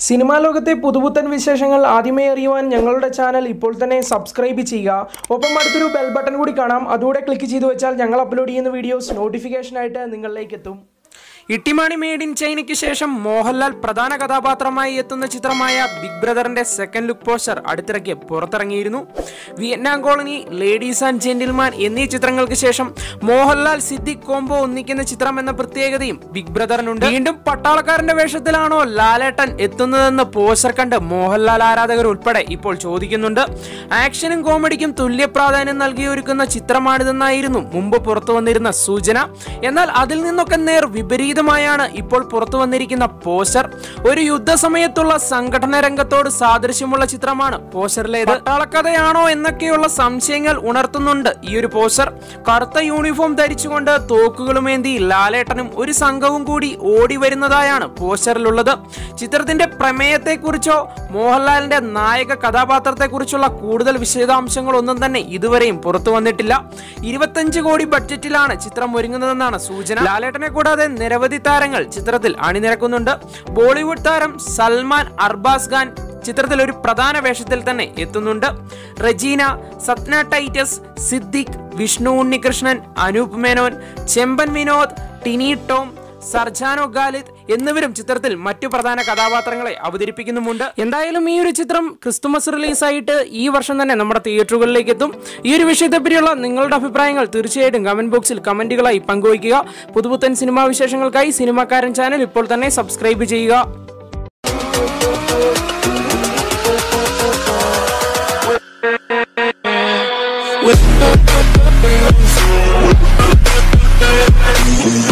Cinema ലോകത്തെ പുതുപുത്തൻ വിശേഷങ്ങൾ ആദ്യമേ അറിയുവാൻ ഞങ്ങളുടെ ചാനൽ ഇപ്പോൾ തന്നെ സബ്സ്ക്രൈബ് ചെയ്യുക. ഒപ്പം അടുത്തൊരു ബെൽ ബട്ടൺ കൂടി കാണാം. അതുകൂടെ ക്ലിക്ക് ചെയ്തു വെച്ചാൽ ഞങ്ങൾ അപ്ലോഡ് ചെയ്യുന്ന വീഡിയോസ് നോട്ടിഫിക്കേഷനായിട്ട് നിങ്ങളിലേക്ക് എത്തും. ഇട്ടിമാണി മെയ്ഡ് ഇൻ ചൈനയ്ക്ക് ശേഷം മോഹൻലാൽ പ്രധാന കഥാപാത്രമായി എത്തുന്ന ചിത്രമായ ബിഗ് ബ്രദറിന്റെ സെക്കൻഡ് ലുക്ക് പോസ്റ്റർ അടുത്തിടയ്ക്ക് പുറത്തിറങ്ങിയിരുന്നു. Vietnam colony, ladies and gentleman എന്നീ ചിത്രങ്ങൾക്ക് ശേഷം മോഹൻലാൽ സിദ്ദിഖ് കോംബോ ഒന്നിക്കുന്ന ചിത്രം എന്ന പ്രത്യേകതയും ബിഗ് ബ്രദറിനുണ്ട്. വീണ്ടും പട്ടാളക്കാരന്റെ വേഷത്തിലാണോ ലാലേട്ടൻ എത്തുന്നതെന്ന് പോസ്റ്റർ കണ്ട് മോഹൻലാൽ ആരാധകർ ഉൾപ്പെടെ ഇപ്പോൾ ചോദിക്കുന്നുണ്ട്. ആക്ഷനും കോമഡിക്കും തുല്യ പ്രാധാന്യം നൽകിയൊരുക്കുന്ന ചിത്രമാണിതെന്നായിരുന്നു മുമ്പ് പുറത്തു വന്നിരുന്ന സൂചന. എന്നാൽ അതിൽ നിന്നൊക്കെ നേർ വിപരീതമായാണ് ഇപ്പോൾ പുറത്തു വന്നിരിക്കുന്ന പോസ്റ്റർ. ഒരു യുദ്ധസമയത്തുള്ള സംഘടന രംഗത്തോട് സാദൃശ്യമുള്ള ചിത്രമാണ് പോസ്റ്ററിലേത്. പട്ടാളക്കഥയാണോ എന്നൊക്കെയുള്ള സംശയങ്ങൾ ഉണർത്തുന്നുണ്ട് ഈ ഒരു പോസ്റ്റർ. കറുത്ത യൂണിഫോം ധരിച്ചുകൊണ്ട് തോക്കുകളുമേന്തി ലാലേട്ടനും ഒരു സംഘവും കൂടി ഓടി വരുന്നതായാണ് പോസ്റ്ററിലുള്ളത്. ചിത്രത്തിന്റെ പ്രമേയത്തെക്കുറിച്ചോ മോഹൻലാലിന്റെ നായക കഥാപാത്രത്തെക്കുറിച്ചുള്ള കൂടുതൽ വിശദാംശങ്ങളൊന്നും തന്നെ ഇതുവരെയും പുറത്തു വന്നിട്ടില്ല. 25 കോടി ബഡ്ജറ്റിലാണ് ചിത്രം ഒരുങ്ങുന്നതെന്നാണ് സൂചന. ലാലേട്ടനെ കൂടാതെ നിരവധി താരങ്ങൾ ചിത്രത്തിൽ അണിനിരക്കുന്നുണ്ട്. ബോളിവുഡ് താരം സൽമാൻ അർബാസ് ഖാൻ ചിത്രത്തിൽ ഒരു പ്രധാന വേഷത്തിൽ തന്നെ എത്തുന്നുണ്ട്. റജീന, സത്ന ടൈറ്റസ്, സിദ്ദിഖ്, വിഷ്ണു ഉണ്ണികൃഷ്ണൻ, അനൂപ് മേനോൻ, ചെമ്പൻ വിനോദ്, ടിനി ടോം, സർജാനോ ഖാലിദ് എന്നിവരും ചിത്രത്തിൽ മറ്റു പ്രധാന കഥാപാത്രങ്ങളെ അവതരിപ്പിക്കുന്നുമുണ്ട്. എന്തായാലും ഈ ഒരു ചിത്രം ക്രിസ്തുമസ് റിലീസായിട്ട് ഈ വർഷം തന്നെ നമ്മുടെ തിയേറ്ററുകളിലേക്ക് എത്തും. ഈ ഒരു വിഷയത്തെപ്പറ്റിയുള്ള നിങ്ങളുടെ അഭിപ്രായങ്ങൾ തീർച്ചയായിട്ടും കമന്റ് ബോക്സിൽ കമന്റുകളായി പങ്കുവയ്ക്കുക. പുതുപുത്തൻ സിനിമാ വിശേഷങ്ങൾക്കായി സിനിമാക്കാരൻ ചാനൽ ഇപ്പോൾ തന്നെ സബ്സ്ക്രൈബ് ചെയ്യുക. With